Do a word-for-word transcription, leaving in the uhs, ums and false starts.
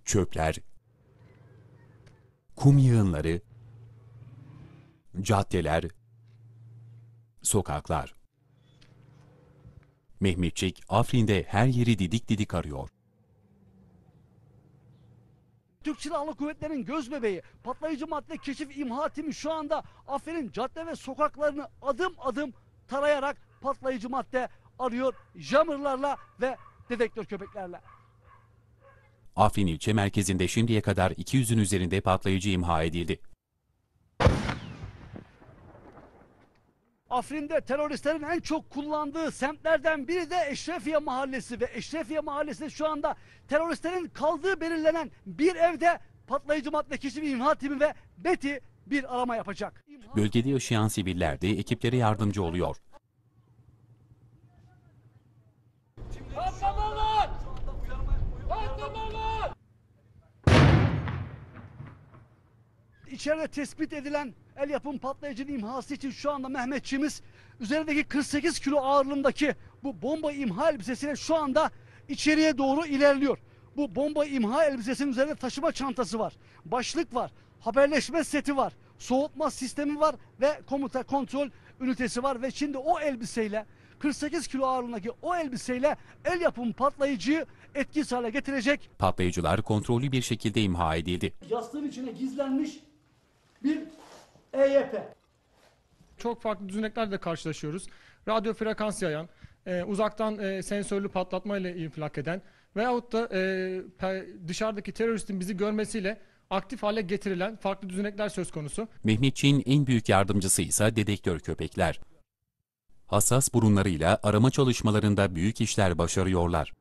çöpler, kum yığınları, caddeler, sokaklar. Mehmetçik, Afrin'de her yeri didik didik arıyor. Türk Silahlı Kuvvetleri'nin göz bebeği patlayıcı madde keşif imha timi şu anda Afrin'in cadde ve sokaklarını adım adım tarayarak patlayıcı madde arıyor jammerlarla ve dedektör köpeklerle. Afrin ilçe merkezinde şimdiye kadar iki yüzün üzerinde patlayıcı imha edildi. Afrin'de teröristlerin en çok kullandığı semtlerden biri de Eşrefiye Mahallesi ve Eşrefiye Mahallesi şu anda teröristlerin kaldığı belirlenen bir evde patlayıcı madde keşif imha timi ve BET'i bir arama yapacak. Bölgede yaşayan siviller de ekiplere yardımcı oluyor. Patlamalar! Patlamalar! İçeride tespit edilen el yapım patlayıcının imhası için şu anda Mehmetçiğimiz üzerindeki kırk sekiz kilo ağırlığındaki bu bomba imha elbisesiyle şu anda içeriye doğru ilerliyor. Bu bomba imha elbisesinin üzerinde taşıma çantası var, başlık var, haberleşme seti var, soğutma sistemi var ve komuta kontrol ünitesi var ve şimdi o elbiseyle kırk sekiz kilo ağırlığındaki o elbiseyle el yapım patlayıcıyı etkisiz hale getirecek. Patlayıcılar kontrollü bir şekilde imha edildi. Yastığın içine gizlenmiş bir E Y P. Çok farklı düzeneklerle karşılaşıyoruz. Radyo frekans yayan, e, uzaktan e, sensörlü patlatma ile infilak eden veyahut da e, pe, dışarıdaki teröristin bizi görmesiyle aktif hale getirilen farklı düzenekler söz konusu. Mehmetçik'in en büyük yardımcısı ise dedektör köpekler. Hassas burunlarıyla arama çalışmalarında büyük işler başarıyorlar.